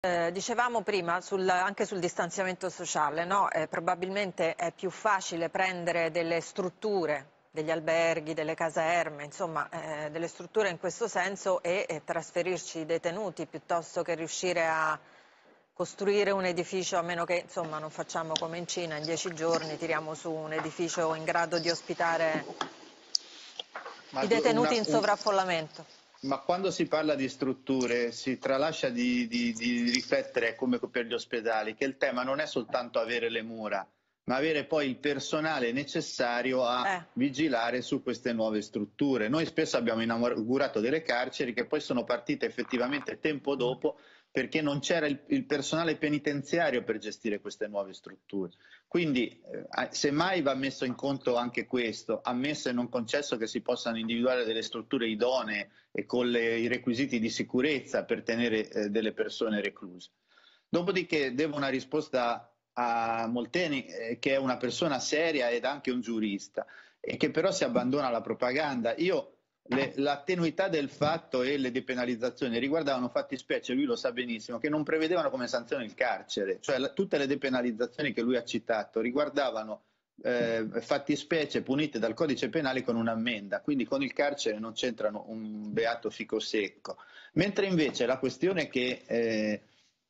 Dicevamo prima anche sul distanziamento sociale, no? Probabilmente è più facile prendere delle strutture, degli alberghi, delle caserme, insomma delle strutture in questo senso e trasferirci i detenuti piuttosto che riuscire a costruire un edificio, a meno che insomma non facciamo come in Cina, in 10 giorni tiriamo su un edificio in grado di ospitare i detenuti in sovraffollamento. Ma quando si parla di strutture si tralascia di riflettere, come per gli ospedali, che il tema non è soltanto avere le mura, ma avere poi il personale necessario a vigilare su queste nuove strutture. Noi spesso abbiamo inaugurato delle carceri che poi sono partite effettivamente tempo dopo perché non c'era il personale penitenziario per gestire queste nuove strutture. Quindi semmai va messo in conto anche questo, ammesso e non concesso che si possano individuare delle strutture idonee e con i requisiti di sicurezza per tenere delle persone recluse. Dopodiché devo una risposta a Molteni, che è una persona seria ed anche un giurista, e che però si abbandona alla propaganda. La tenuità del fatto e le depenalizzazioni riguardavano fattispecie, lui lo sa benissimo, che non prevedevano come sanzione il carcere, cioè tutte le depenalizzazioni che lui ha citato riguardavano fattispecie punite dal codice penale con un'ammenda, quindi con il carcere non c'entrano un beato fico secco. Mentre invece la questione che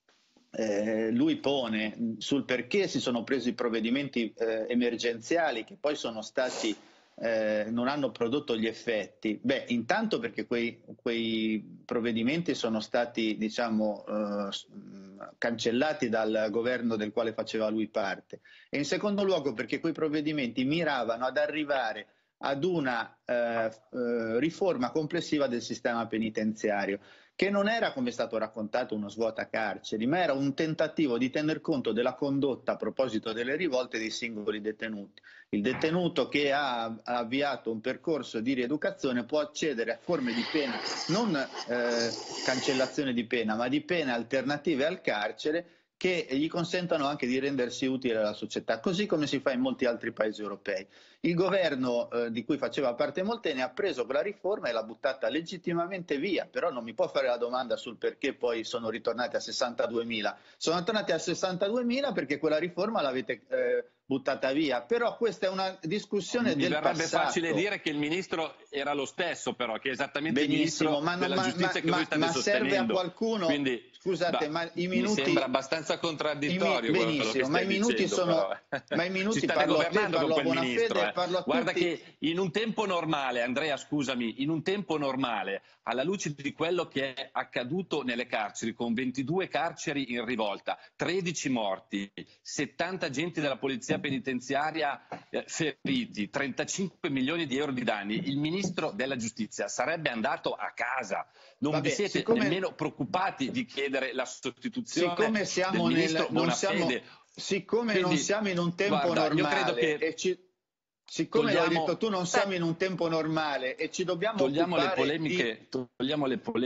lui pone sul perché si sono presi provvedimenti emergenziali che poi sono stati non hanno prodotto gli effetti. Beh, intanto perché quei provvedimenti sono stati, diciamo, cancellati dal governo del quale faceva lui parte, e in secondo luogo perché quei provvedimenti miravano ad arrivare ad una riforma complessiva del sistema penitenziario, che non era, come è stato raccontato, uno svuotacarceri, ma era un tentativo di tener conto della condotta a proposito delle rivolte dei singoli detenuti. Il detenuto che ha avviato un percorso di rieducazione può accedere a forme di pena, non cancellazione di pena, ma di pene alternative al carcere, che gli consentono anche di rendersi utile alla società, così come si fa in molti altri paesi europei. Il governo di cui faceva parte Molteni ha preso quella riforma e l'ha buttata legittimamente via, però non mi può fare la domanda sul perché poi sono ritornati a 62.000. Sono tornati a 62.000 perché quella riforma l'avete buttata via, però questa è una discussione del passato. Mi verrebbe facile dire che il ministro era lo stesso, però, che è esattamente il ministro della giustizia che voi state sostenendo. Serve a qualcuno? Quindi, scusate, ma i minuti... Mi sembra abbastanza contraddittorio quello che stai dicendo, ma i minuti ci state governando con quel ministro. Guarda che in un tempo normale, Andrea, scusami, in un tempo normale, alla luce di quello che è accaduto nelle carceri, con 22 carceri in rivolta, 13 morti, 70 agenti della polizia penitenziaria feriti, 35 milioni di euro di danni, il ministro della giustizia sarebbe andato a casa. Non vi siete nemmeno preoccupati di chiedere la sostituzione del ministro Bonafede? Siccome non siamo in un tempo normale, io credo che siccome l'hai detto tu, non siamo in un tempo normale e ci dobbiamo occupare togliamo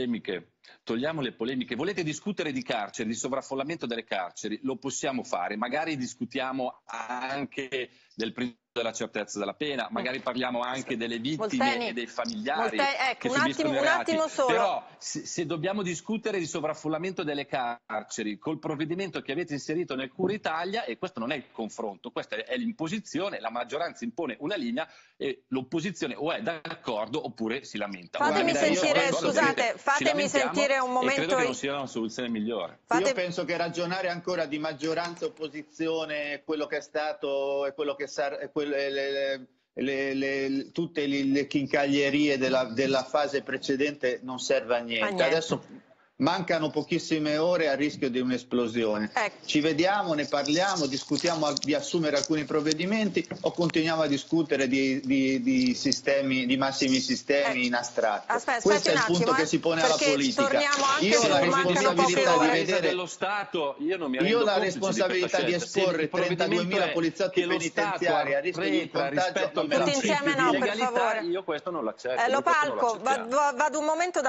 le polemiche. Volete discutere di carceri, di sovraffollamento delle carceri? Lo possiamo fare. Magari discutiamo anche del principio della certezza della pena, magari parliamo anche delle vittime e dei familiari che subiscono i reati. Però se dobbiamo discutere di sovraffollamento delle carceri col provvedimento che avete inserito nel Cura Italia, e questo non è il confronto, questa è l'imposizione, la maggioranza impone una linea e l'opposizione o è d'accordo oppure si lamenta. Fatemi sentire, scusate, fatemi sentire un momento. Credo che non sia una soluzione migliore. Io penso che ragionare ancora di maggioranza, opposizione, quello che è stato e quello che sarà, tutte le chincaglierie della fase precedente non serve a niente. Adesso mancano pochissime ore a rischio di un'esplosione. Ci vediamo, ne parliamo, discutiamo di assumere alcuni provvedimenti o continuiamo a discutere di sistemi, di massimi sistemi in astratto. Questo è il punto che si pone alla politica. Io ho la responsabilità di vedere dello Stato, io ho la responsabilità di esporre 32.000 poliziotti penitenziari a rischio di contagio. Tutti insieme no, per favore. Io questo non l'accetto. Lo palco, vado un momento